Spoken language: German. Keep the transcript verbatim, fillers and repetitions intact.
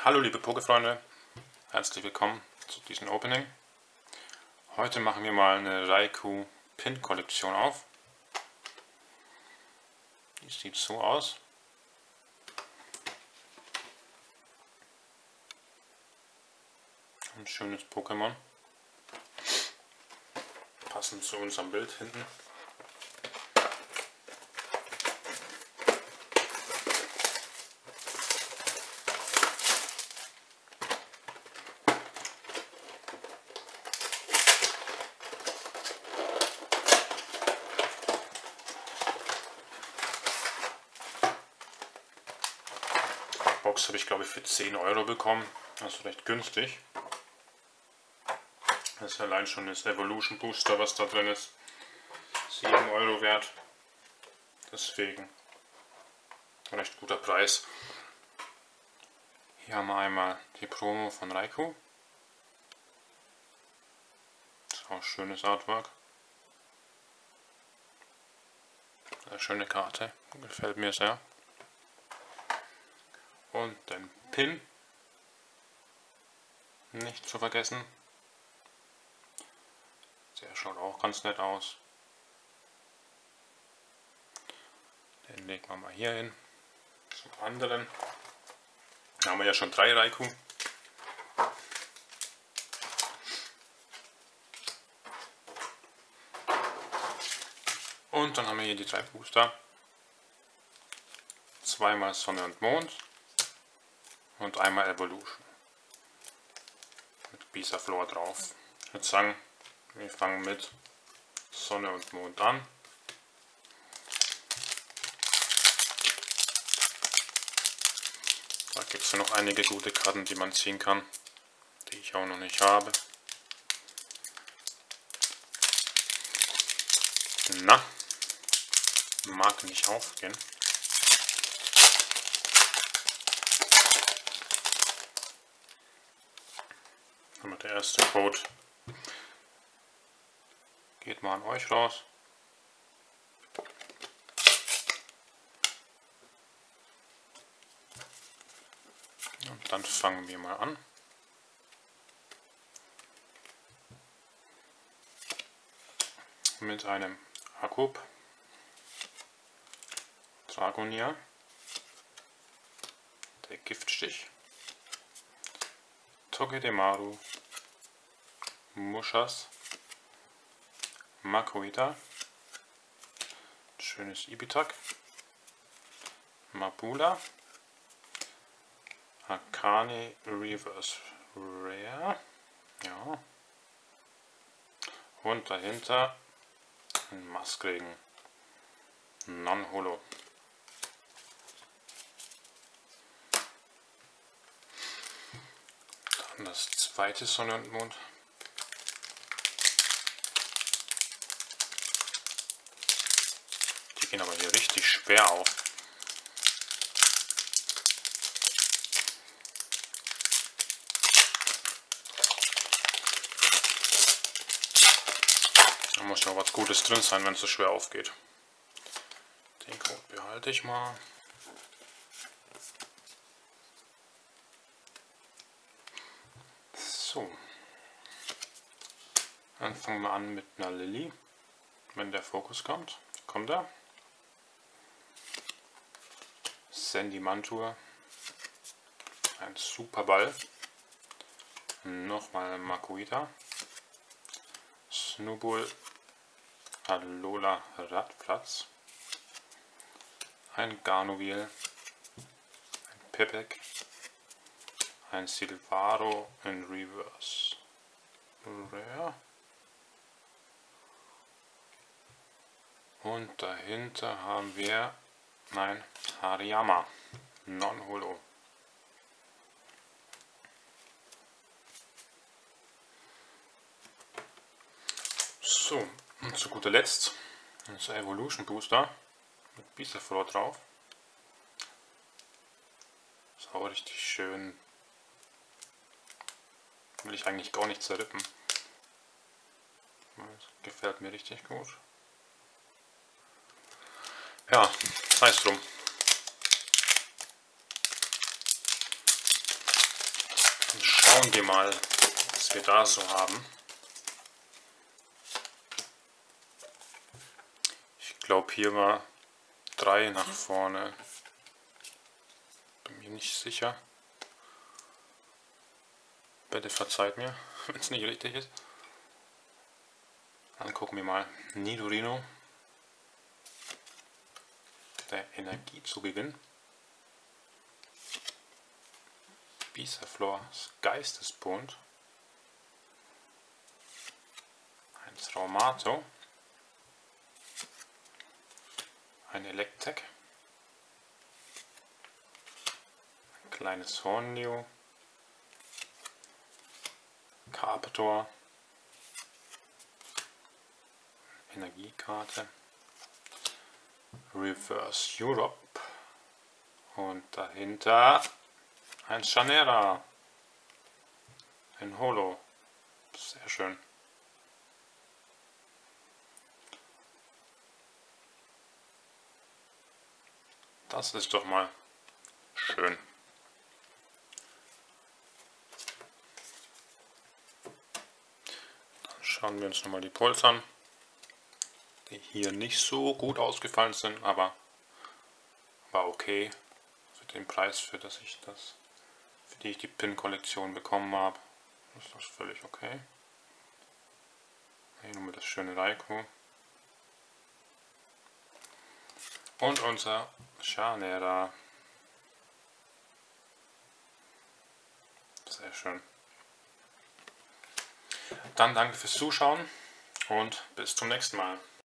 Hallo liebe Pokéfreunde, herzlich willkommen zu diesem Opening. Heute machen wir mal eine Raikou Pin Kollektion auf. Die sieht so aus. Ein schönes Pokémon. Passend zu unserem Bild hinten. Box habe ich glaube ich für zehn Euro bekommen, also recht günstig. Das ist allein schon das Evolution Booster, was da drin ist, sieben Euro wert. Deswegen recht guter Preis. Hier haben wir einmal die Promo von Raikou. Das ist auch schönes Artwork. Eine schöne Karte, gefällt mir sehr. Und den Pin nicht zu vergessen. Der schaut auch ganz nett aus. Den legen wir mal hier hin. Zum anderen. Da haben wir ja schon drei Raikou. Und dann haben wir hier die drei Booster. Zweimal Sonne und Mond. Und einmal Evolution. Mit Bisaflor drauf. Ich würde sagen, wir fangen mit Sonne und Mond an. Da gibt es ja noch einige gute Karten, die man ziehen kann, die ich auch noch nicht habe. Na, mag nicht aufgehen. Aber der erste Code geht mal an euch raus. Und dann fangen wir mal an. Mit einem Akub, Dragonia, der Giftstich, Togedemaru, Mushas, Makuhita, schönes Ibitak, Mabula, Akane Reverse Rare, ja, und dahinter ein Maskregen, Non-Holo. Dann das zweite Sonne und Mond. Die gehen aber hier richtig schwer auf. Da muss ja was Gutes drin sein, wenn es so schwer aufgeht. Den Code behalte ich mal. So. Dann fangen wir an mit einer Lilly. Wenn der Fokus kommt, kommt er. Sendimantur. Ein super Ball. Nochmal Makuhita. Snubbull. Alola Radplatz. Ein Garnovil. Ein Pepek. Ein Silvaro in Reverse Rare. Und dahinter haben wir ein Hariyama Non-Holo. So, und zu guter Letzt unser Evolution Booster mit Bisaflor drauf. Ist auch richtig schön. Will ich eigentlich gar nicht zerrippen. Das gefällt mir richtig gut. Ja, sei es drum. Dann schauen wir mal, was wir da so haben. Ich glaube, hier war drei nach vorne. Bin mir nicht sicher. Bitte verzeiht mir, wenn es nicht richtig ist. Dann gucken wir mal. Nidorino. Der Energiezugewinn. Bisaflor, Geistesbund. Ein Traumato. Ein Electek. Ein kleines Hornio. Carpetor. Energiekarte. Reverse Europe. Und dahinter ein Chanera. Ein Holo. Sehr schön. Das ist doch mal schön. Dann schauen wir uns nochmal die Puls an, die hier nicht so gut ausgefallen sind, aber war okay für den Preis, für das ich das, für die ich die Pin-Kollektion bekommen habe. Ist das völlig okay. Hier nochmal das schöne Raikou. Und unser Chanera. Sehr schön. Dann danke fürs Zuschauen und bis zum nächsten Mal.